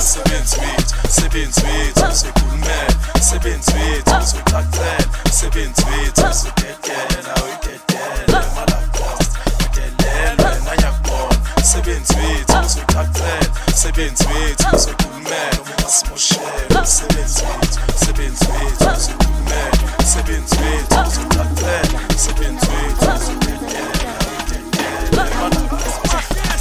sebenzi wethu usekhulumela, sebenzi wethu usuqaqela, sebenzi wethu usudedela, uyidedela emalakhosta adelelwe nanyakubona, sebenzi wethu usuqaqela, sebenzi wethu usekhulumela, asimoshela, sebenzi wethu usekhulumela, sebenzi wethu usuqaqela, sebenzi wethu usudedela, uyidedela emalakhosta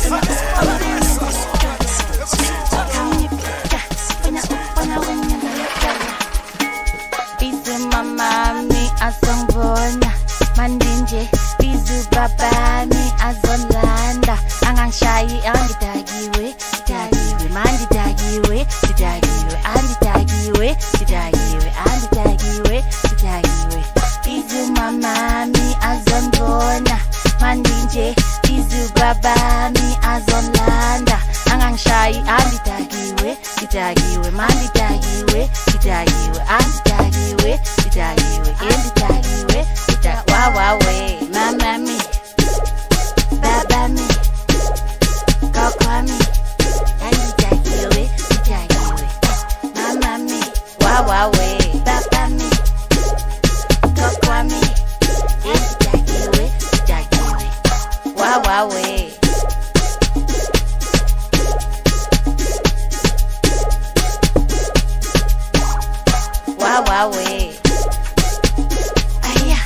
Mami azongibona mandinje bizu babami azolanda angangishayi angidakiwe dakiwe mandidakiwe sidakiwe andidakiwe sidakiwe andidakiwe sidakiwe bizu mamami azongibona mandinje bizu babami azolanda angangishayi andidakiwe sidakiwe mandidakiwe sidakiwe andidakiwe sidakiwe endidakiwe wawawe mama mi baba mi kaka mi andidakiwe sidakiwe mama mi wawawe baba mi kaka mi endidakiwe sidakiwe wawawe wawawe aya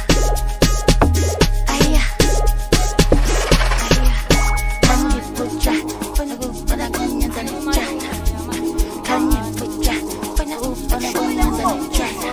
kanye putra fana ufana kunyanza nchata kanye putra fana ufana kunyanza nchata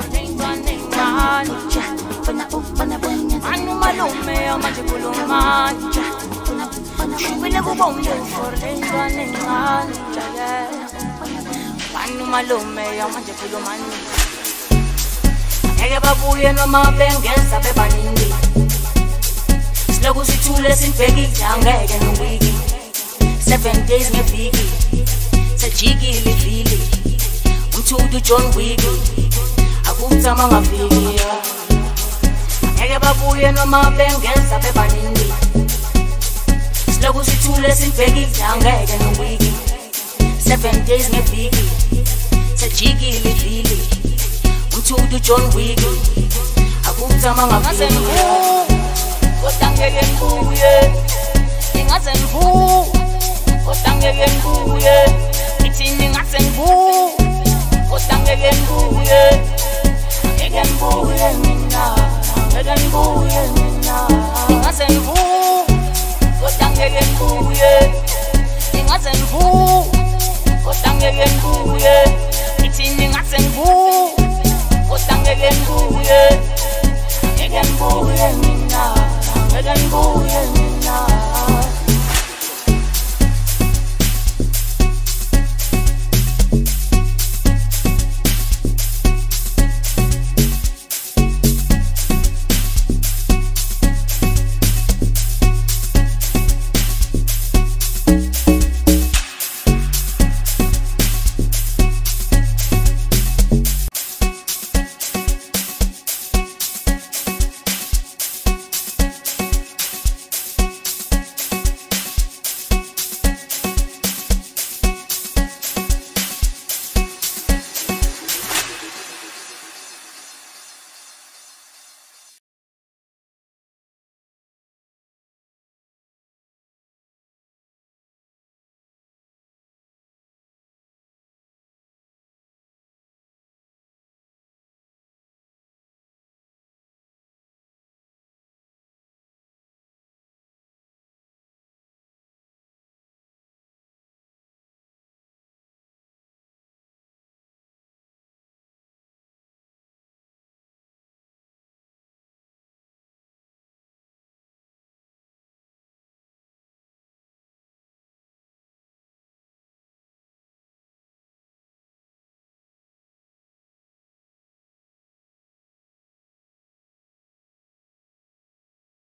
fana ufana kunyanza anu malume manje kulumanja wena kubonge forenzwa nenganja anu malume manje kulumanja Eke babuye noma bengeza bebaningi Siloku sithule sinibhekile angeke nowiki 7 days ngeviki Sajikile vili Umthudu John Wick Akuthama ngaviki Eke babuye noma bengeza bebaningi Siloku sithule sinibhekile angeke nowiki 7 days ngeviki Sajikile vili Umthudu John Wick Akuthama ngaviki Kodwa ngeke ngibuye Ingaze ngibu Kodwa ngeke ngibuye Ithini ngase ngibu Kodwa ngeke ngibuye Ngeke ngibuye mina Ngeke ngibuye mina Ingaze ngibu Kodwa ngeke ngibuye Ingaze ngibu Kodwa ngeke ngibuye Ithini ngase ngibu Kodwa ngeke ngibuye Ngeke ngibuye mina Ngeke ngibuye mina